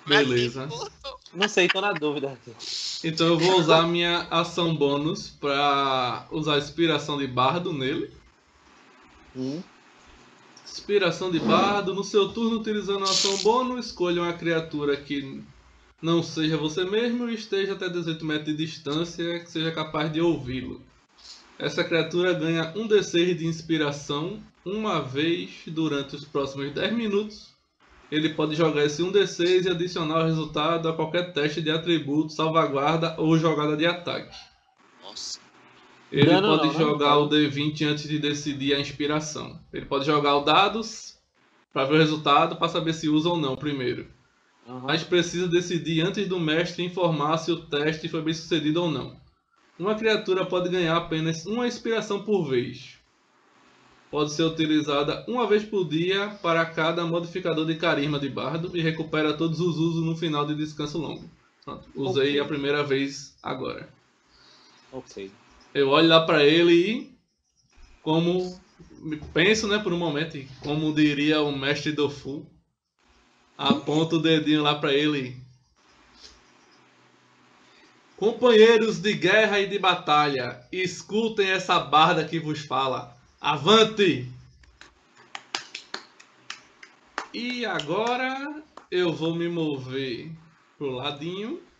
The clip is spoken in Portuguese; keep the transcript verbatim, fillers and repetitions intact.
Beleza. Não sei, tô na dúvida. Então eu vou usar minha ação bônus pra usar inspiração de bardo nele. Hum. Inspiração de bardo. No seu turno, utilizando a ação bônus, escolha uma criatura que não seja você mesmo e esteja até dezoito metros de distância, que seja capaz de ouvi-lo. Essa criatura ganha um D seis de inspiração uma vez durante os próximos dez minutos. Ele pode jogar esse um D seis e adicionar o resultado a qualquer teste de atributo, salvaguarda ou jogada de ataque. Nossa. Ele Dano pode não, né? jogar Pode. o D vinte antes de decidir a inspiração. Ele pode jogar o dados para ver o resultado, para saber se usa ou não primeiro. Uhum. Mas precisa decidir antes do mestre informar se o teste foi bem sucedido ou não. Uma criatura pode ganhar apenas uma inspiração por vez. Pode ser utilizada uma vez por dia para cada modificador de carisma de bardo e recupera todos os usos no final de descanso longo. Pronto, usei Ok. a primeira vez agora. Ok. Eu olho lá para ele e, como penso, né, por um momento, e como diria o mestre do Fu, aponto o dedinho lá para ele. Companheiros de guerra e de batalha, escutem essa barda que vos fala. Avante! E agora eu vou me mover pro ladinho